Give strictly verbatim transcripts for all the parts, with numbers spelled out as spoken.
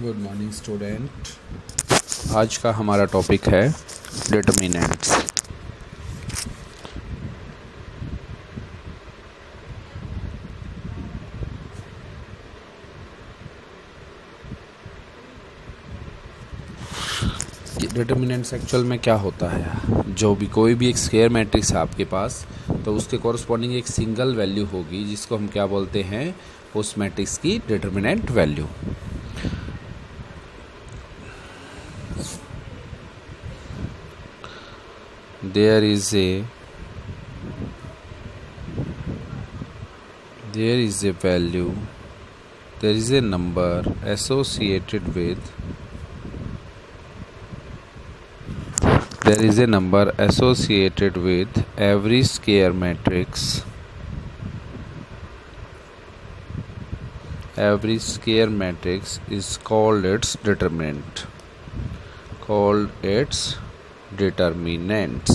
Good morning student. आज का हमारा टॉपिक है डिटर्मिनेंट्स। डिटर्मिनेंट्स एक्चुअल में क्या होता है? जो भी कोई भी एक स्क्वायर मैट्रिक्स है आपके पास, तो उसके कॉरस्पॉन्डिंग एक सिंगल वैल्यू होगी जिसको हम क्या बोलते हैं, उस मैट्रिक्स की determinant value. There is a there is a value, there is a number associated with there is a number associated with every square matrix every square matrix is called its determinant called its determinants।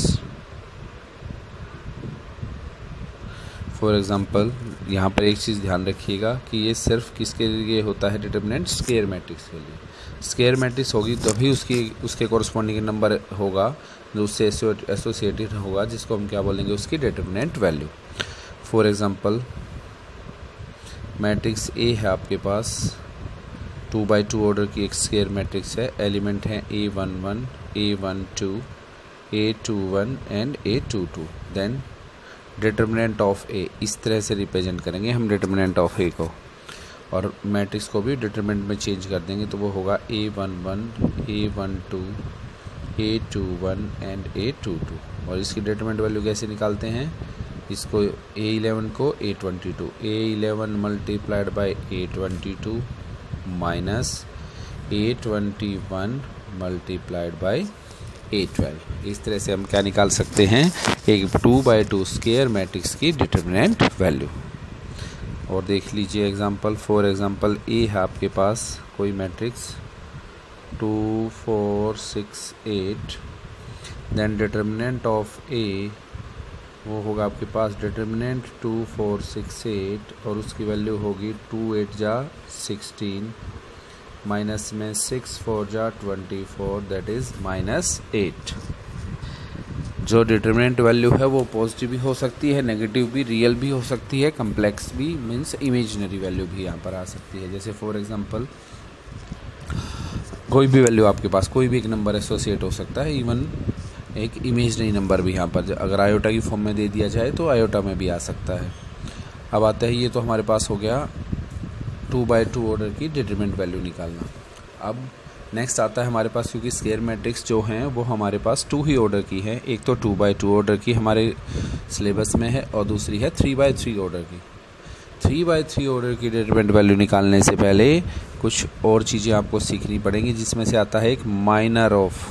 For example यहाँ पर एक चीज़ ध्यान रखिएगा कि ये सिर्फ किसके लिए होता है डिटर्मिनेंट, स्क्वायर मैट्रिक्स के लिए। स्क्वायर मैट्रिक्स होगी तभी उसकी उसके कॉरस्पॉन्डिंग नंबर होगा जो उससे एसोसिएटेड होगा, जिसको हम क्या बोलेंगे, उसकी determinant value. For example matrix A है आपके पास, टू बाई टू ऑर्डर की एक स्क्वायर मैट्रिक्स है। एलिमेंट हैं A one one, A one two, A two one and A two two. Then determinant of A, इस तरह से रिप्रेजेंट करेंगे हम डिटर्मिनेंट ऑफ ए को, और मैट्रिक्स को भी डिटर्मिनेंट में चेंज कर देंगे तो वो होगा A one one, A one two, A two one and A two two. और इसकी डिटर्मिनेंट वैल्यू कैसे निकालते हैं, इसको ए इलेवन को A twenty two, A eleven multiplied by A twenty two minus A twenty one multiplied by A twelve. इस तरह से हम क्या निकाल सकते हैं, एक two by two square matrix की डिटर्मिनेंट वैल्यू। और देख लीजिए एग्जांपल, फॉर एग्जांपल ए है आपके पास कोई matrix two four six eight, then determinant of A वो होगा आपके पास determinant two four six eight, और उसकी वैल्यू होगी टू एट जा सिक्सटीन माइनस में सिक्स फोर जा twenty four, that is minus eight. जो डिटर्मिनेंट वैल्यू है वो पॉजिटिव भी हो सकती है, नेगेटिव भी, रियल भी हो सकती है, कम्प्लेक्स भी, मीन्स इमेजिनरी वैल्यू भी यहाँ पर आ सकती है। जैसे फॉर एग्जांपल कोई भी वैल्यू आपके पास, कोई भी एक नंबर एसोसिएट हो सकता है, इवन एक इमेजिनरी नंबर भी यहाँ पर अगर आयोटा की फॉर्म में दे दिया जाए तो आयोटा में भी आ सकता है। अब आता है, ये तो हमारे पास हो गया टू बाई टू ऑर्डर की डिटर्मिनेंट वैल्यू निकालना। अब नेक्स्ट आता है हमारे पास, क्योंकि स्क्वायर मैट्रिक्स जो हैं वो हमारे पास टू ही ऑर्डर की है, एक तो टू बाई टू ऑर्डर की हमारे सिलेबस में है और दूसरी है थ्री बाई थ्री ऑर्डर की। थ्री बाई थ्री ऑर्डर की डिटर्मिनेंट वैल्यू निकालने से पहले कुछ और चीज़ें आपको सीखनी पड़ेंगी, जिसमें से आता है एक minor of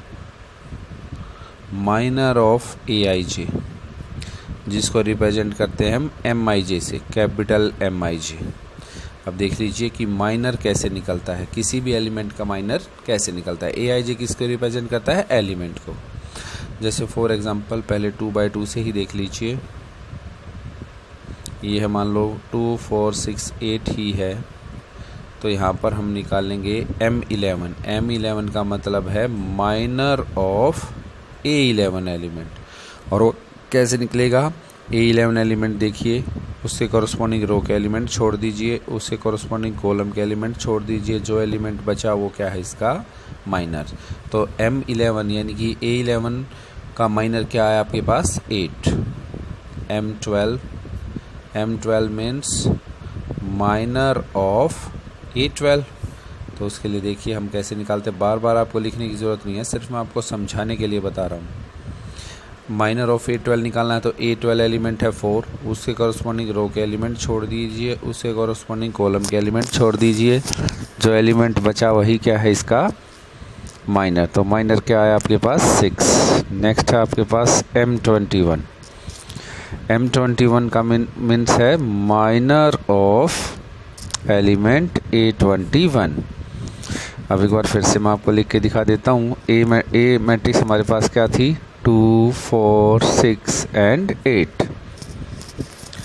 minor of A I J, जिसको रिप्रेजेंट करते हैं हम एम आई जे से, कैपिटल एम आई जे। अब देख लीजिए कि माइनर कैसे निकलता है, किसी भी एलिमेंट का माइनर कैसे निकलता है। ए आई जे किसको रिप्रेजेंट करता है, एलिमेंट को। जैसे फॉर एग्जांपल पहले टू बाई टू से ही देख लीजिए, ये है मान लो टू फोर सिक्स एट ही है, तो यहाँ पर हम निकालेंगे एम इलेवन। एम इलेवन का मतलब है minor of A eleven element. और वो कैसे निकलेगा, ए इलेवन एलिमेंट देखिए, उससे कॉरस्पॉन्डिंग रो के एलिमेंट छोड़ दीजिए, उससे कॉरस्पॉन्डिंग कॉलम के एलिमेंट छोड़ दीजिए, जो एलिमेंट बचा वो क्या है, इसका माइनर। तो एम इलेवन यानी कि ए इलेवन का माइनर क्या है आपके पास, eight. M twelve, M twelve means minor of A twelve. तो उसके लिए देखिए हम कैसे निकालते हैं, बार बार आपको लिखने की ज़रूरत नहीं है, सिर्फ मैं आपको समझाने के लिए बता रहा हूँ। माइनर ऑफ ए ट्वेल्व निकालना है तो ए ट्वेल्व एलिमेंट है फोर, उसके कॉरस्पॉन्डिंग रो के एलिमेंट छोड़ दीजिए, उसके कॉरस्पॉन्डिंग कॉलम के एलिमेंट छोड़ दीजिए, जो एलिमेंट बचा वही क्या है, इसका माइनर। तो माइनर क्या है आपके पास, सिक्स। नेक्स्ट है आपके पास M twenty one. M twenty one का मीन मीन्स है minor of element A twenty one. अब एक बार फिर से मैं आपको लिख के दिखा देता हूँ। ए ए मैट्रिक्स हमारे पास क्या थी, two four six and eight.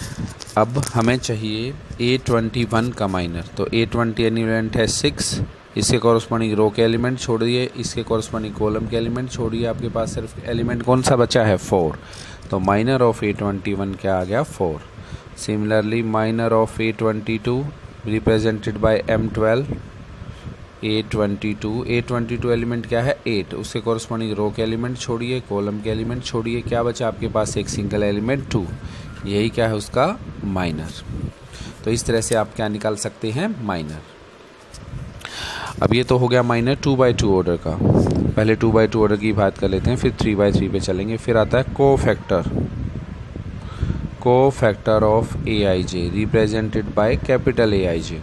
अब हमें चाहिए ए ट्वेंटी वन का माइनर, तो ए ट्वेंटी एलिमेंट है सिक्स, इसके कॉरस्पॉन्डिंग रो के एलिमेंट छोड़िए, इसके कॉरस्पॉन्डिंग कॉलम के एलिमेंट छोड़िए, आपके पास सिर्फ एलिमेंट कौन सा बचा है, फोर। तो minor of A twenty one क्या आ गया, four. Similarly minor of A twenty two represented by M twelve, A twenty two, A twenty two element क्या है, एट। उसके कॉरस्पॉन्डिंग रो के एलिमेंट छोड़िए, कॉलम के एलिमेंट छोड़िए, क्या बचा आपके पास, एक सिंगल एलिमेंट टू। यही क्या है उसका माइनर। तो इस तरह से आप क्या निकाल सकते हैं, माइनर। अब ये तो हो गया minor two by two order का। पहले टू बाई टू ऑर्डर की बात कर लेते हैं, फिर थ्री बाई थ्री पे चलेंगे। फिर आता है cofactor, cofactor of A I J represented by capital A I J.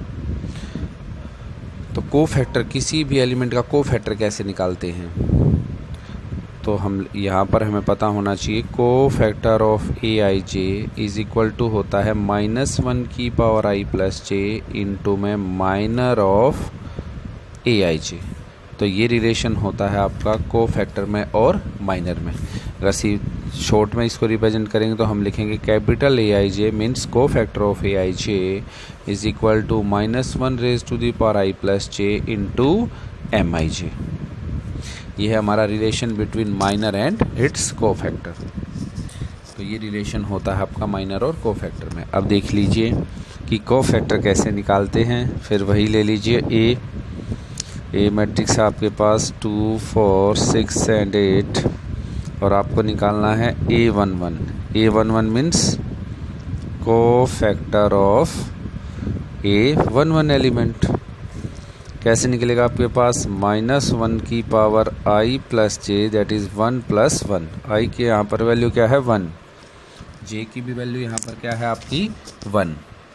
तो को फैक्टर, किसी भी एलिमेंट का को फैक्टर कैसे निकालते हैं, तो हम यहाँ पर हमें पता होना चाहिए cofactor of A I J is equal to होता है माइनस वन की power I plus J into में minor of A I J. तो ये रिलेशन होता है आपका को फैक्टर में और माइनर में। अगर सी शॉर्ट में इसको रिप्रेजेंट करेंगे तो हम लिखेंगे capital A I J means cofactor of A I J is equal to minus one raise to the power I plus J into M I J. ये है हमारा relation between minor and its cofactor. तो ये relation होता है आपका minor और को फैक्टर में। अब देख लीजिए कि को फैक्टर कैसे निकालते हैं। फिर वही ले लीजिए, ए ए मैट्रिक्स आपके पास two four six and eight, और आपको निकालना है A one one. A one one means cofactor of A one one element. कैसे निकलेगा आपके पास, माइनस वन की power I plus J that is one plus one. I के यहाँ पर वैल्यू क्या है, वन। जे की भी वैल्यू यहाँ पर क्या है आपकी, वन।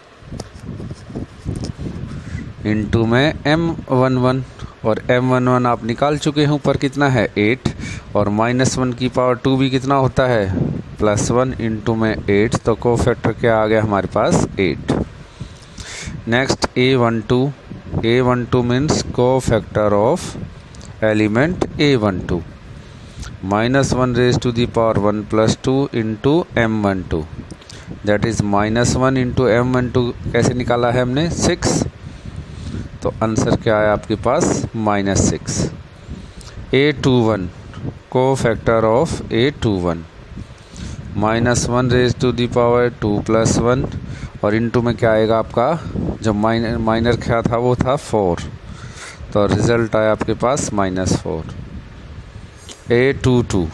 इंटू में एम वन वन, और एम वन वन आप निकाल चुके हैं, ऊपर कितना है, एट। और माइनस वन की पावर टू भी कितना होता है, प्लस वन इंटू में एट। तो को फैक्टर क्या आ गया हमारे पास, eight. Next A one two, A one two means cofactor of element A one two, minus one raise to the power one plus two into M one two that is minus one into M one two. कैसे निकाला है हमने, six. तो answer क्या है आपके पास, minus six. A two one, cofactor of A two one, minus one raise to the power two plus one, और इनटू में क्या आएगा आपका, जब माइनर माइनर क्या था वो था फोर, तो रिजल्ट आया आपके पास minus four. A two two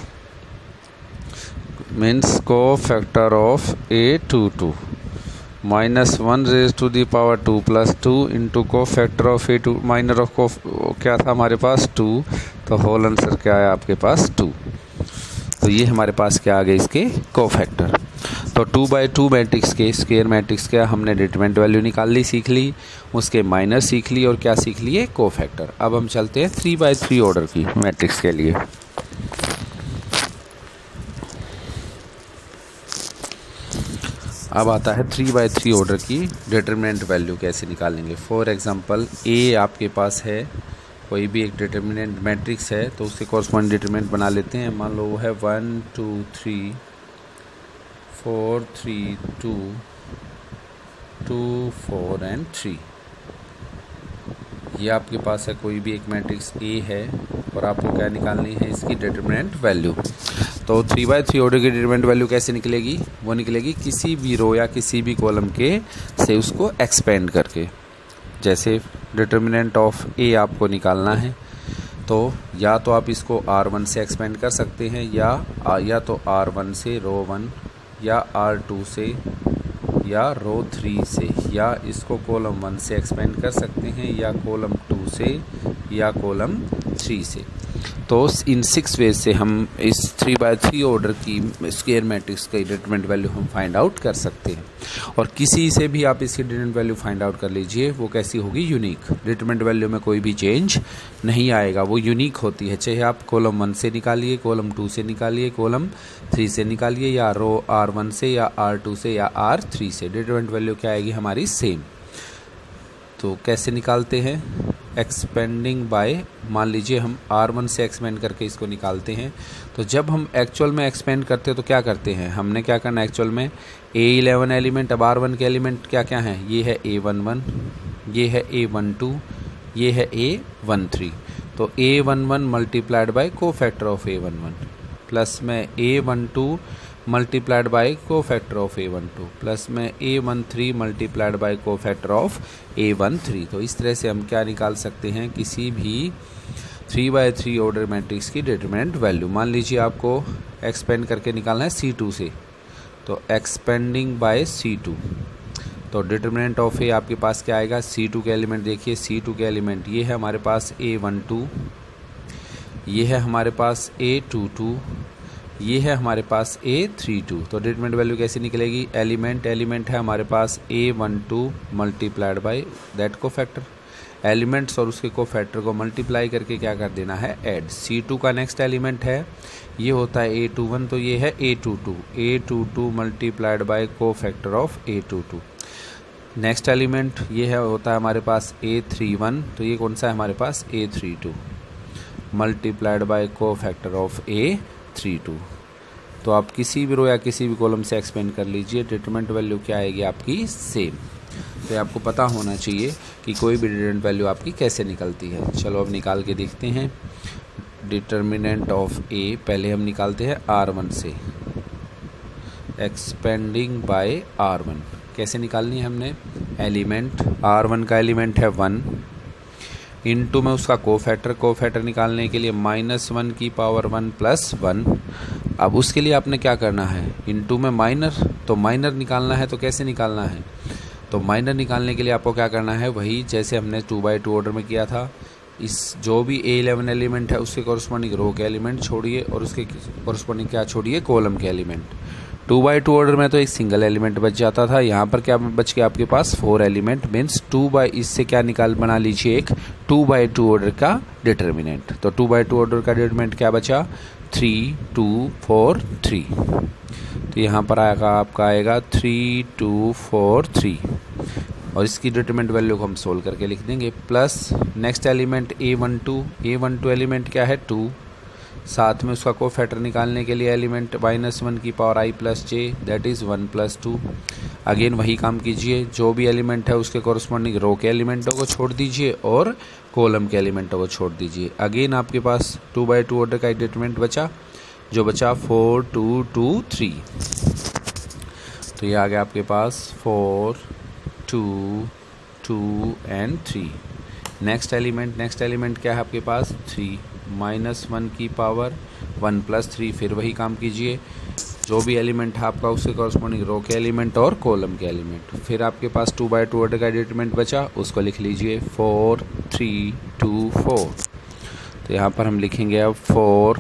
means cofactor of A two two, minus one raise to the power two plus two into cofactor of A two, minor of को क्या था हमारे पास, two. तो whole answer क्या आया आपके पास, टू। तो ये हमारे पास क्या आ गए इसके को फैक्टर। तो टू बाई टू मैट्रिक्स के, स्क्वायर मैट्रिक्स के हमने डिटरमिनेंट वैल्यू निकाल ली, सीख ली, उसके माइनर सीख ली, और क्या सीख लिए, को फैक्टर। अब हम चलते हैं थ्री बाई थ्री ऑर्डर की मैट्रिक्स के लिए। अब आता है थ्री बाई थ्री ऑर्डर की डिटरमिनेंट वैल्यू कैसे निकालेंगे। फॉर एग्जांपल ए आपके पास है, कोई भी एक डिटरमिनेंट मैट्रिक्स है, तो उसके कॉरस्पॉन्डिंग डिटरमिनेंट बना लेते हैं। मान लो वो है one two three four three two two four and three. ये आपके पास है कोई भी एक मैट्रिक्स ए है, और आपको क्या निकालनी है, इसकी डिटरमिनेंट वैल्यू। तो थ्री बाई थ्री ऑर्डर की डिटरमिनेंट वैल्यू कैसे निकलेगी, वो निकलेगी किसी भी रो या किसी भी कॉलम के से उसको एक्सपेंड करके। जैसे डिटरमिनेंट ऑफ ए आपको निकालना है, तो या तो आप इसको आर वन से एक्सपेंड कर सकते हैं, या या तो आर वन से रो वन, या आर टू से, या रो थ्री से, या इसको कॉलम वन से एक्सपेंड कर सकते हैं, या कॉलम टू से, या कॉलम थ्री से। तो इन सिक्स वेज से हम इस थ्री बाई थ्री ऑर्डर की स्क्वायर मैट्रिक्स की डिटरमिनेंट वैल्यू हम फाइंड आउट कर सकते हैं। और किसी से भी आप इसकी डिटरमिनेंट वैल्यू फाइंड आउट कर लीजिए, वो कैसी होगी, यूनिक। डिटरमिनेंट वैल्यू में कोई भी चेंज नहीं आएगा, वो यूनिक होती है। चाहे आप कॉलम वन से निकालिए, कॉलम टू से निकालिए, कॉलम थ्री से निकालिए, या रो आर वन से, या आर टू से, या आर थ्री से, डिटरमिनेंट वैल्यू क्या आएगी हमारी, सेम। तो कैसे निकालते हैं, एक्सपेंडिंग बाय, मान लीजिए हम आर वन से एक्सपेंड करके इसको निकालते हैं। तो जब हम एक्चुअल में एक्सपेंड करते हैं तो क्या करते हैं, हमने क्या करना है एक्चुअल में, ए इलेवन एलिमेंट, अब आर वन के एलिमेंट क्या क्या हैं, ये है ए वन वन, ये है ए वन टू, ये है ए वन थ्री, तो A one one multiplied by cofactor of A one one plus में A one two multiplied by cofactor of A one two plus में A one three multiplied by cofactor of A one three. तो इस तरह से हम क्या निकाल सकते हैं, किसी भी three by three order matrix की डिटरमिनेंट वैल्यू। मान लीजिए आपको एक्सपेंड करके निकालना है सी टू से, तो एक्सपेंडिंग बाय सी टू, तो डिटरमिनेंट ऑफ ए आपके पास क्या आएगा, सी टू के एलिमेंट देखिए, सी टू के एलिमेंट ये है हमारे पास ए वन टू, ये है हमारे पास ए टू टू, ये है हमारे पास ए थ्री टू। तो डिटरमिनेंट वैल्यू कैसे निकलेगी, एलिमेंट एलिमेंट है हमारे पास A one two multiplied by that cofactor, elements और उसके को फैक्टर को मल्टीप्लाई करके क्या कर देना है, ऐड। सी टू का नेक्स्ट एलिमेंट है, ये होता है ए टू वन, तो ये है A two two, A two two multiplied by cofactor of A two two. Next element ये है होता है हमारे पास ए थ्री वन, तो ये कौन सा है हमारे पास, A three two multiplied by cofactor of A three two. तो आप किसी भी रो या किसी भी कॉलम से एक्सपेंड कर लीजिए, डिटरमिनेंट वैल्यू क्या आएगी आपकी, सेम। तो आपको पता होना चाहिए कि कोई भी डिटरमिनेंट वैल्यू आपकी कैसे निकलती है। चलो अब निकाल के देखते हैं। डिटरमिनेंट ऑफ ए पहले हम निकालते हैं आर वन से, एक्सपेंडिंग बाय आर वन। कैसे निकालनी है हमने, एलिमेंट आर वन का एलिमेंट है वन, इनटू में उसका कोफैक्टर, कोफैक्टर निकालने के लिए माइनस वन की पावर वन प्लस वन। अब उसके लिए आपने क्या करना है, इनटू में माइनर, तो माइनर निकालना है, तो कैसे निकालना है, तो माइनर निकालने के लिए आपको क्या करना है, वही जैसे हमने टू बाई टू ऑर्डर में किया था। इस जो भी ए इलेवन एलिमेंट है उसके कॉरस्पॉन्डिंग रो के एलिमेंट छोड़िए और उसके कॉरस्पॉन्डिंग क्या छोड़िए, कॉलम के element. Two by two order में तो एक सिंगल एलिमेंट बच जाता था, यहाँ पर क्या बच गया आपके पास, four element, means two by, इससे क्या निकाल बना लीजिए एक टू बाई टू ऑर्डर का डिटरमिनेंट। तो टू बाई टू ऑर्डर का डिटरमिनेंट क्या बचा, थ्री टू फोर थ्री। तो यहाँ पर आएगा आपका आएगा थ्री टू फोर थ्री, और इसकी डिटरमिनेंट वैल्यू को हम सोल्व करके लिख देंगे। Plus next element A one two, A one two element क्या है, टू, साथ में उसका कोफैक्टर निकालने के लिए एलिमेंट माइनस वन की power I plus J, that is one plus two. Again वही काम कीजिए, जो भी एलिमेंट है उसके कॉरस्पॉन्डिंग रो के एलिमेंटों को छोड़ दीजिए और कॉलम के एलिमेंटों को छोड़ दीजिए। अगेन आपके पास टू बाई टू ऑर्डर का डिटरमिनेंट बचा, जो बचा फोर टू टू थ्री। तो ये आ गया आपके पास four two two and three. Next element next element क्या है आपके पास, थ्री, माइनस वन की पावर वन प्लस थ्री। फिर वही काम कीजिए, जो भी एलिमेंट है आपका उसके कॉरस्पॉन्डिंग रो के एलिमेंट और कॉलम के एलिमेंट। फिर आपके पास टू बाई टू ऑर्डर का डिटरमिनेंट बचा, उसको लिख लीजिए फोर थ्री टू फोर। तो यहाँ पर हम लिखेंगे अब four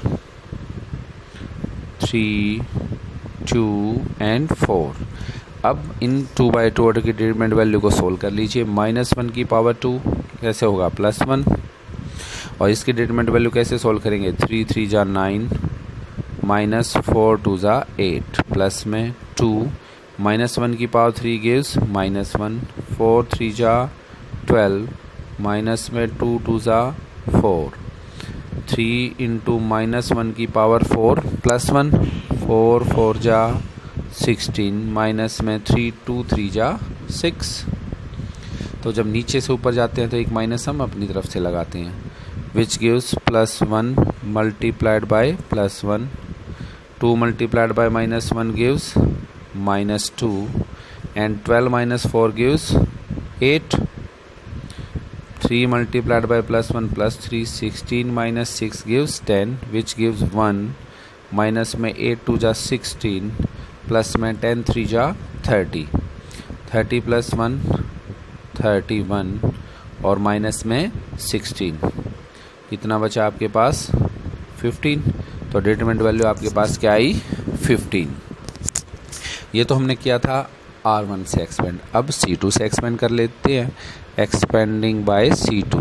three two and four. अब इन टू बाई टू ऑर्डर की डिटरमिनेंट वैल्यू को सोल्व कर लीजिए। माइनस वन की पावर टू कैसे होगा, प्लस वन, और इसकी डिटरमिनेंट वैल्यू कैसे सोल्व करेंगे, थ्री थ्री जा नाइन, माइनस फोर टू जा एट, प्लस में टू, माइनस वन की power three gives minus one, four three जा ट्वेल्व, माइनस में टू टू जा four, three into minus one की power four plus one, four four जा sixteen, minus में three two three जा six. तो जब नीचे से ऊपर जाते हैं तो एक माइनस हम अपनी तरफ से लगाते हैं, which gives plus one multiplied by plus one, two multiplied by minus one gives minus two, and twelve minus four gives eight, three multiplied by plus one plus three, sixteen minus six gives ten, which gives one, minus में eight two जा sixteen, plus में ten three जा thirty, thirty plus one thirty one, और minus में sixteen, कितना बचा आपके पास फिफ्टीन। तो डिटरमिनेंट वैल्यू आपके पास क्या आई, फिफ्टीन। ये तो हमने किया था आर वन से एक्सपेंड। अब सी टू से एक्सपेंड कर लेते हैं, expanding by C two,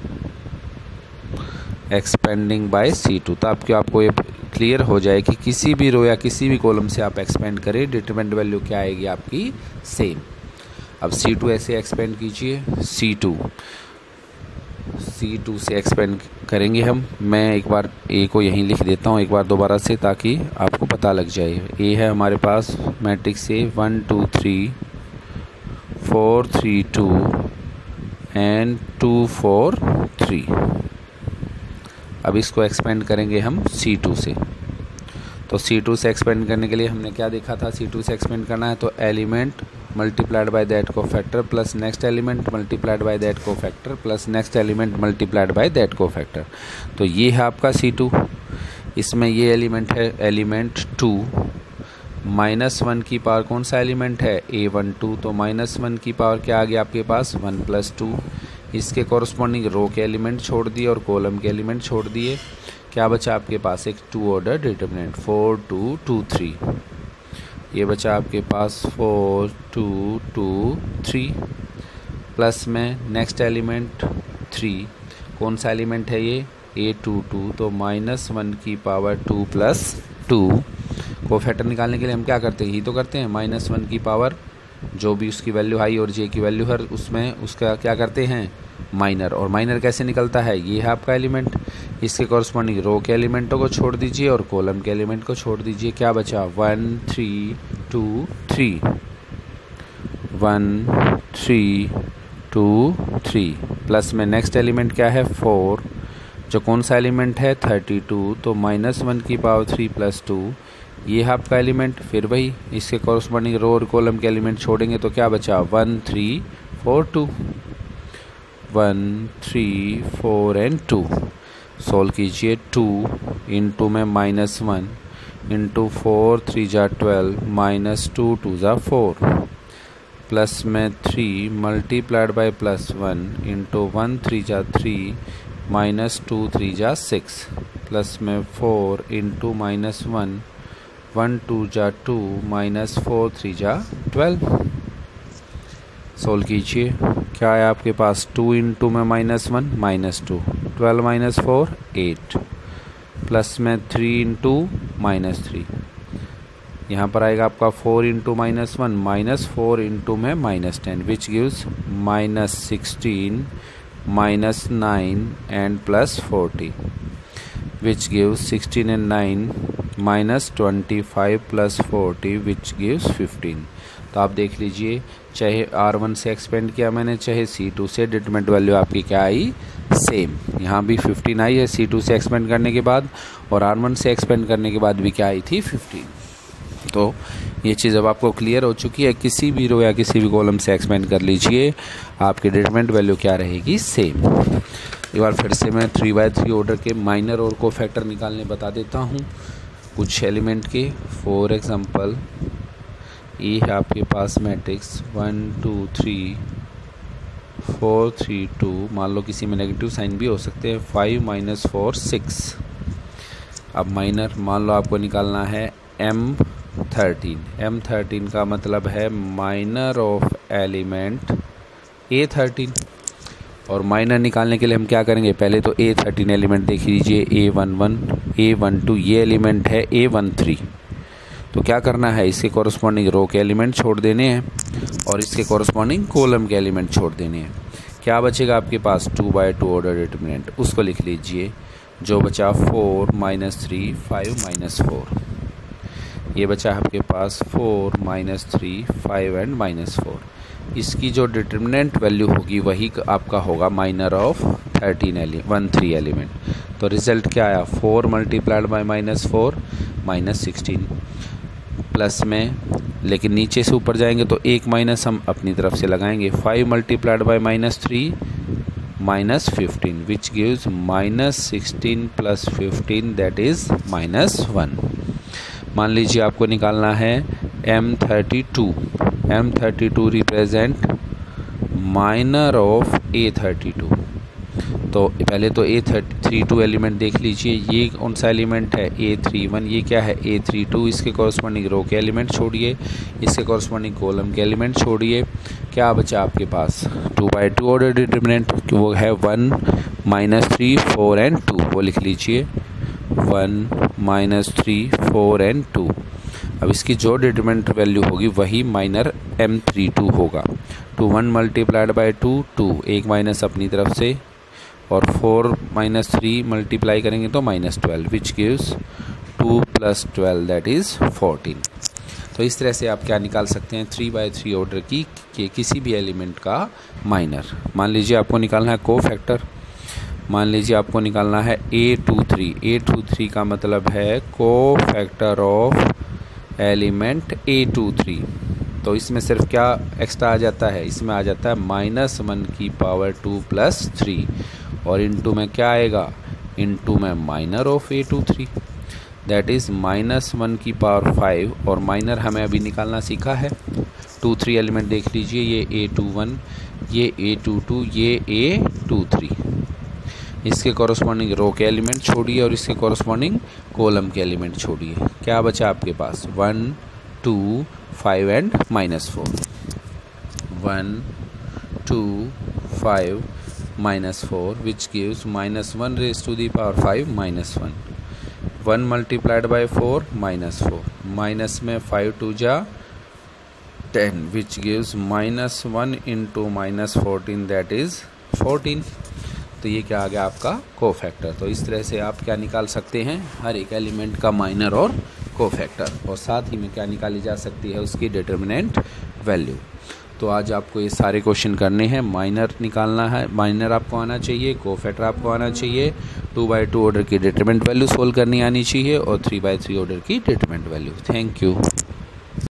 expanding by C two. तो आपके आपको ये क्लियर हो जाए कि किसी भी रो या किसी भी कॉलम से आप एक्सपेंड करें, डिटरमिनेंट वैल्यू क्या आएगी आपकी, सेम। अब सी टू ऐसे एक्सपेंड कीजिए, सी टू सी टू से एक्सपेंड करेंगे हम। मैं एक बार ए को यहीं लिख देता हूँ एक बार दोबारा से, ताकि आपको पता लग जाए। ए है हमारे पास matrix A, one two three four three two and two four three. अब इसको एक्सपेंड करेंगे हम सी टू से। तो सी टू से एक्सपेंड करने के लिए हमने क्या देखा था, सी टू से एक्सपेंड करना है तो element multiplied by that cofactor plus next element multiplied by that cofactor plus next element multiplied by that cofactor. तो ये है आपका सी टू। इसमें ये एलिमेंट है एलिमेंट टू, माइनस वन की पावर कौन सा एलिमेंट है, ए वन टू। तो माइनस वन की पावर क्या आ गया आपके पास, वन प्लस टू। इसके कॉरस्पॉन्डिंग रो के एलिमेंट छोड़ दिए और कॉलम के एलिमेंट छोड़ दिए। क्या बचा आपके पास, एक two order determinant, four two two three. ये बचा आपके पास four two two three plus में नेक्स्ट एलिमेंट थ्री। कौन सा एलिमेंट है ये, ए टू टू। तो माइनस वन की power two plus two. Cofactor निकालने के लिए हम क्या करते हैं, ही तो करते हैं, माइनस वन की पावर जो भी उसकी वैल्यू आई और जे की वैल्यू हर उसमें उसका क्या करते हैं माइनर। और माइनर कैसे निकलता है, ये है आपका एलिमेंट। इसके कॉरस्पॉन्डिंग रो के एलिमेंटों को छोड़ दीजिए और कॉलम के एलिमेंट को छोड़ दीजिए। क्या बचा, one three two three, one three two three plus में नेक्स्ट एलिमेंट क्या है फोर, जो कौन सा एलिमेंट है थर्टी टू। तो माइनस वन की पावर थ्री प्लस टू, ये है आपका एलिमेंट। फिर वही इसके कॉरस्पॉन्डिंग रो और कॉलम के एलिमेंट छोड़ेंगे तो क्या बचा, one three four two, one three four and two. Solve कीजिए, टू इंटू में minus one into four three जा ट्वेल्व माइनस टू टू जा फोर प्लस में three multiplied by plus one into one three जा three minus two three जा six plus में four into minus one, one two जा two minus four three जा twelve. Solve कीजिए, क्या है आपके पास, टू इंटू में minus one minus two, twelve minus four eight plus में थ्री इंटू माइनस थ्री। यहाँ पर आएगा आपका four into minus one minus four into में minus ten which gives minus sixteen minus nine and plus forty which gives sixteen and nine minus twenty-five plus forty which gives fifteen। तो आप देख लीजिए, चाहे आर वन से expand किया मैंने, चाहे सी टू से, डिटरमिनेंट वैल्यू आपकी क्या आई, सेम। यहाँ भी फिफ्टीन आई है सी टू से एक्सपेंड करने के बाद, और आर वन से एक्सपेंड करने के बाद भी क्या आई थी, फिफ्टीन। तो ये चीज़ अब आपको क्लियर हो चुकी है। किसी भी रो या किसी भी कॉलम से एक्सपेंड कर लीजिए, आपकी डिटरमिनेंट वैल्यू क्या रहेगी, सेम। एक बार फिर से मैं थ्री बाय थ्री ऑर्डर के माइनर और को फैक्टर निकालने बता देता हूँ कुछ एलिमेंट के। फॉर एग्जांपल ये है आपके पास matrix one two three four three two, मान लो किसी में नेगेटिव साइन भी हो सकते हैं, फाइव माइनस फोर सिक्स। अब माइनर मान लो आपको निकालना है एम थर्टीन। एम थर्टीन का मतलब है minor of element A thirteen. और माइनर निकालने के लिए हम क्या करेंगे, पहले तो ए थर्टीन एलिमेंट देख लीजिए, A one one A one two, ये एलिमेंट है ए वन थ्री। तो क्या करना है, इसके कॉरस्पॉन्डिंग रो के एलिमेंट छोड़ देने हैं और इसके कॉरस्पॉन्डिंग कॉलम के एलिमेंट छोड़ देने हैं। क्या बचेगा आपके पास, two by two order determinant, उसको लिख लीजिए। जो बचा four minus three five minus four, ये बचा आपके पास four minus three five and minus four. इसकी जो डिटरमिनेंट वैल्यू होगी वही आपका होगा minor of thirteen element one three element. तो रिजल्ट क्या आया, four multiplied by minus four minus sixteen plus में, लेकिन नीचे से ऊपर जाएंगे तो एक माइनस हम अपनी तरफ से लगाएंगे, five multiplied by minus three minus fifteen which gives minus sixteen plus fifteen that is minus one. मान लीजिए आपको निकालना है M thirty two. M thirty two represent minor of A thirty two. तो पहले तो A thirty three two element देख लीजिए, ये कौन सा एलिमेंट है, ए थ्री वन, ये क्या है ए थ्री टू। इसके कॉरस्पॉन्डिंग रो के एलिमेंट छोड़िए, इसके कॉरस्पॉन्डिंग कॉलम के एलिमेंट छोड़िए। क्या बचा आपके पास, two by two order determinant, वो है one minus three four and two, वो लिख लीजिए one minus three four and two. अब इसकी जो डिटरमिनेंट वैल्यू होगी वही माइनर एम थर्टी टू होगा। Two one multiplied by two two, एक माइनस अपनी तरफ से, और फोर माइनस थ्री मल्टीप्लाई करेंगे तो minus twelve which gives two plus twelve that is fourteen. तो तो इस तरह से आप क्या निकाल सकते हैं, थ्री बाई थ्री ऑर्डर की के किसी भी एलिमेंट का माइनर। मान लीजिए आपको निकालना है को फैक्टर, मान लीजिए आपको निकालना है A two three. A two three का मतलब है cofactor of element A two three. तो इसमें सिर्फ क्या एक्स्ट्रा आ जाता है, इसमें आ जाता है माइनस वन की पावर टू प्लस थ्री, और इनटू में क्या आएगा, इनटू में minor of A two three, that is minus one की पावर फाइव। और माइनर हमें अभी निकालना सीखा है। टू थ्री एलिमेंट देख लीजिए, ये ए टू वन, ये ए टू टू, ये ए टू थ्री। इसके कॉरस्पॉन्डिंग रो के एलिमेंट छोड़िए और इसके कॉरस्पॉन्डिंग कॉलम के एलिमेंट छोड़िए। क्या बचा आपके पास, one two five and minus four. One two five minus four which gives minus one raise to the power five minus one. One multiplied by four minus four, minus में five two जा ten which gives minus one into minus fourteen, that is fourteen. तो ये क्या आ गया आपका cofactor. तो इस तरह से आप क्या निकाल सकते हैं, हर एक एलिमेंट का माइनर और कोफैक्टर, और साथ ही में क्या निकाली जा सकती है, उसकी डिटर्मिनेंट वैल्यू। तो आज आपको ये सारे क्वेश्चन करने हैं। माइनर निकालना है, माइनर आपको आना चाहिए, कोफैक्टर आपको आना चाहिए, टू बाई टू ऑर्डर की डिटरमिनेंट वैल्यू सोल्व करनी आनी चाहिए, और थ्री बाई थ्री ऑर्डर की डिटरमिनेंट वैल्यू। Thank you.